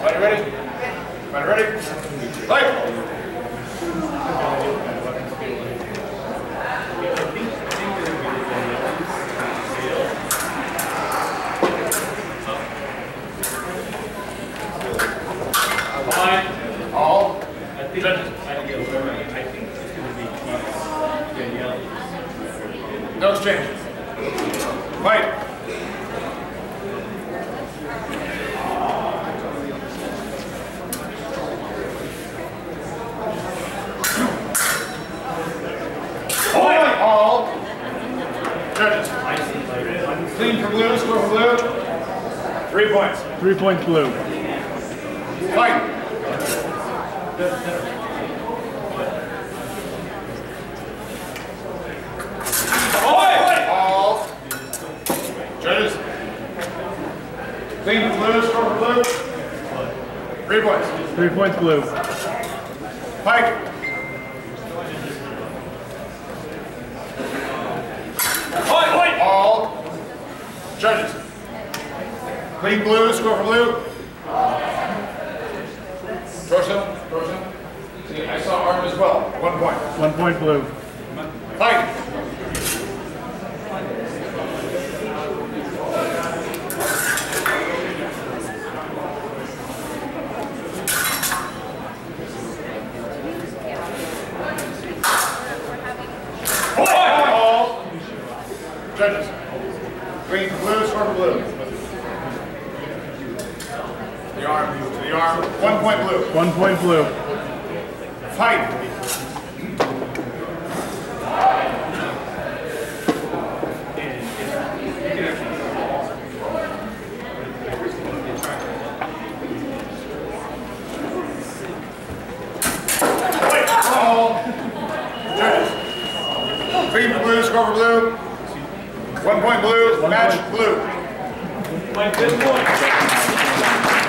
Everybody ready? Everybody ready? Fight! All. I think it's going to be Danielle. No exchange. Fight. All. Judges. Clean for blue, score for blue. 3 points. 3 points blue. Fight. All. Judges. Clean for blue, score for blue. 3 points. 3 points blue. Fight. All. Judges. Clean blue, score for blue. Torso. See, I saw arm as well. 1 point. 1 point blue. Fight. All. Judges. Green for blue, score for blue. The arm, to the arm. 1 point blue. 1 point blue. Fight. All. Judges. Green for blue, score for blue. 1 point blue, match blue. My good point.